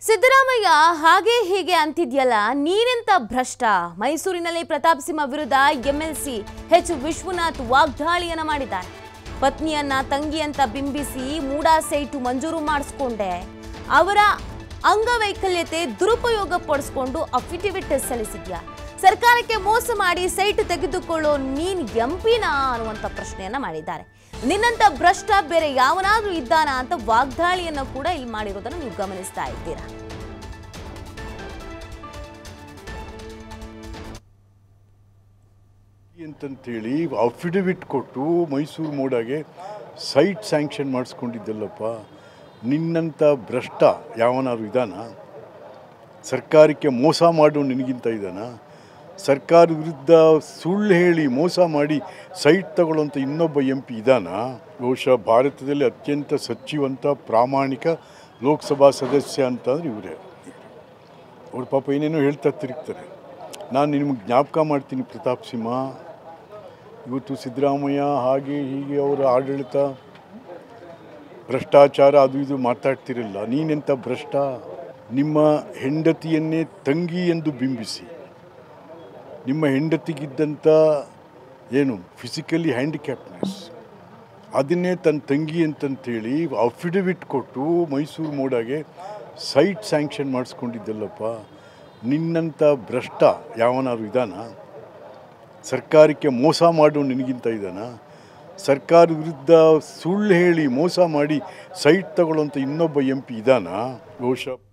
ಸಿದ್ದರಾಮಯ್ಯ ಹಾಗೆ ಹೀಗೆ ಅಂತಿದ್ಯಲ್ಲ ನೀನೆಂತ ಭ್ರಷ್ಟ ಮೈಸೂರಿನಲ್ಲಿ ಪ್ರತಾಪ್ ಸಿಂಹ ವಿರುದ್ಧ ಎಂಎಲ್ಸಿ ಎಚ್ ವಿಶ್ವನಾಥ್ ವಾಗ್ದಾಳಿಯನ್ನ ಮಾಡಿದ್ದಾರೆ. ಪತ್ನಿಯನ್ನ ತಂಗಿ ಅಂತ ಬಿಂಬಿಸಿ ಮೂಡಾ ಸೈಟು ಮಂಜೂರು ಮಾಡಿಸ್ಕೊಂಡೆ, ಅವರ ಅಂಗವೈಕಲ್ಯತೆ ದುರುಪಯೋಗ ಪಡಿಸಿಕೊಂಡು ಅಫಿಡವಿಟ್ ಸಲ್ಲಿಸಿದ್ಯಾ, ಸರ್ಕಾರಕ್ಕೆ ಮೋಸ ಮಾಡಿ ಸೈಟ್ ತೆಗೆದುಕೊಳ್ಳೋ ನೀನ್ ಎಂಪಿನಾ ಅನ್ನುವಂತ ಪ್ರಶ್ನೆಯನ್ನ ಮಾಡಿದ್ದಾರೆ. ನಿನ್ನಂತ ಭ್ರಷ್ಟ ಬೇರೆ ಯಾವನಾದ್ರೂ ಇದ್ದಾನ ಅಂತ ವಾಗ್ದಾಳಿಯನ್ನ ಕೂಡ ಇಲ್ಲಿ ಮಾಡಿರೋದನ್ನು ನೀವು ಗಮನಿಸ್ತಾ ಇದ್ದೀರಾ. ಅಂತಂತೇಳಿ ಅಫಿಡವಿಟ್ ಕೊಟ್ಟು ಮೈಸೂರು ಮೋಡಾಗೆ ಸೈಟ್ ಸ್ಯಾಂಕ್ಷನ್ ಮಾಡಿಸ್ಕೊಂಡಿದ್ದಲ್ಲಪ್ಪ. ನಿನ್ನಂಥ ಭ್ರಷ್ಟ ಯಾವನಾದ್ರು ಇದ್ದಾನ? ಸರ್ಕಾರಕ್ಕೆ ಮೋಸ ಮಾಡೋ ನಿನಗಿಂತ ಇದ್ದಾನ? ಸರ್ಕಾರ ವಿರುದ್ಧ ಸುಳ್ಳು ಹೇಳಿ ಮೋಸ ಮಾಡಿ ಸೈಟ್ ತಗೊಳ್ಳೋಂಥ ಇನ್ನೊಬ್ಬ MP ಇದ್ದಾನ? ಬಹುಶಃ ಭಾರತದಲ್ಲಿ ಅತ್ಯಂತ ಸಚ್ಚಿವಂತ ಪ್ರಾಮಾಣಿಕ ಲೋಕಸಭಾ ಸದಸ್ಯ ಅಂತಂದ್ರೆ ಇವರೇ. ಅವ್ರ ಪಾಪ ಏನೇನೋ ಹೇಳ್ತಾ ತಿರುಗ್ತಾರೆ. ನಾನು ನಿಮಗೆ ಜ್ಞಾಪಕ ಮಾಡ್ತೀನಿ, ಪ್ರತಾಪ್ ಸಿಂಹ, ಇವತ್ತು ಸಿದ್ದರಾಮಯ್ಯ ಹಾಗೆ ಹೀಗೆ ಅವರ ಆಡಳಿತ ಭ್ರಷ್ಟಾಚಾರ ಅದು ಇದು ಮಾತಾಡ್ತಿರಲ್ಲ. ನೀನೆಂಥ ಭ್ರಷ್ಟ? ನಿಮ್ಮ ಹೆಂಡತಿಯನ್ನೇ ತಂಗಿ ಎಂದು ಬಿಂಬಿಸಿ, ನಿಮ್ಮ ಹೆಂಡತಿಗಿದ್ದಂಥ ಏನು ಫಿಸಿಕಲಿ ಹ್ಯಾಂಡಿಕ್ಯಾಪ್ನೆಸ್ ಅದನ್ನೇ ತನ್ನ ತಂಗಿ ಅಂತಂತೇಳಿ ಅಫಿಡವಿಟ್ ಕೊಟ್ಟು ಮೈಸೂರು ಮೋಡಾಗೆ ಸೈಟ್ ಸ್ಯಾಂಕ್ಷನ್ ಮಾಡಿಸ್ಕೊಂಡಿದ್ದಲ್ಲಪ್ಪ. ನಿನ್ನಂಥ ಭ್ರಷ್ಟ ಯಾವನಾದ್ರು ಇದ್ದಾನ? ಸರ್ಕಾರಕ್ಕೆ ಮೋಸ ಮಾಡೋ ನಿನಗಿಂತ ಇದ್ದಾನ? ಸರ್ಕಾರ ವಿರುದ್ಧ ಸುಳ್ಳು ಹೇಳಿ ಮೋಸ ಮಾಡಿ ಸೈಟ್ ತಗೊಳ್ಳೋಂಥ ಇನ್ನೊಬ್ಬ MP ಇದ್ದಾನ? ಬಹುಶಃ